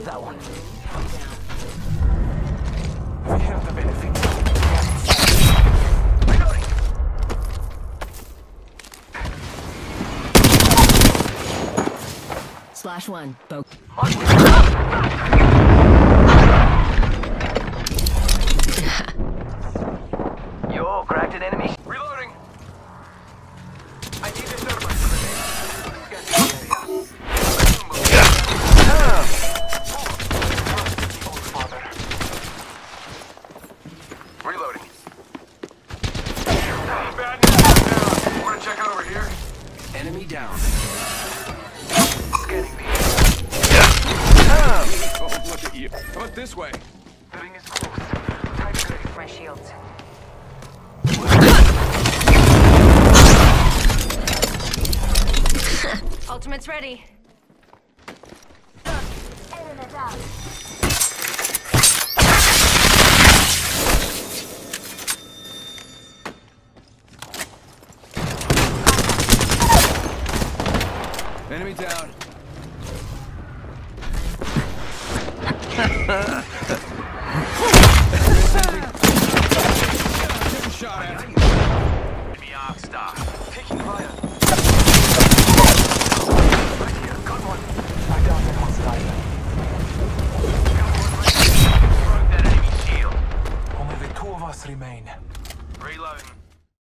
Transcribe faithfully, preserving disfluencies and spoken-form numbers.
that one. We have the benefit. Slash one. Bo Yo, cracked an enemy. Reloading. I need a thermite grenade. Father. Reloading. Bad news. Want to check out over here? Enemy down. Scanning me. Oh, look at you. How about this way? The ring is close. Time to grade. My shields. Ultimate's ready. Enemy down. Shot at. Enemy arc star. Taking fire.